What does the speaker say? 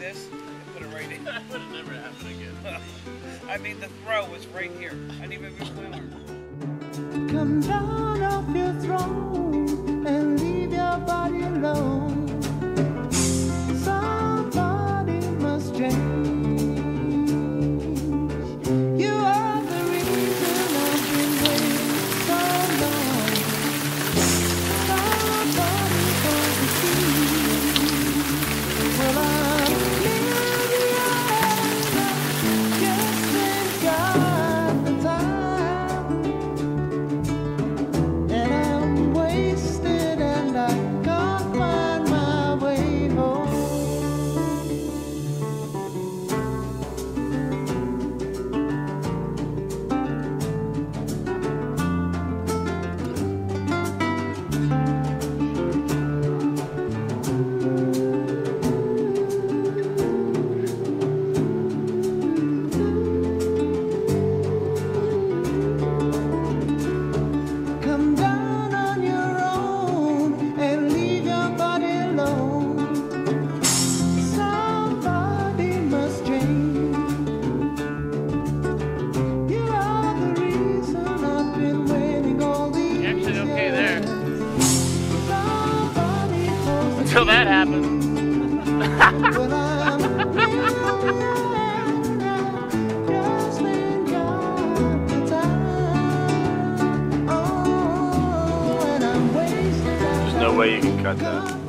this and put it right in. That would have never happened again. I mean, the throw was right here. I didn't even move my arm. Come down off your throne and leave your body alone. Somebody must change. You are the reason I've been waiting so long. Somebody for the key. Well, I'm millions, just ain't got the time. And I'm wasted and I can't find my way home. Come down on your own and leave your body alone. Somebody must change. You are the reason I've been waiting all these You're actually okay there. years. Somebody for the Until that key. happened. Well, I'm just ain't got the time. Oh, and I'm wasted. There's no way you can cut that.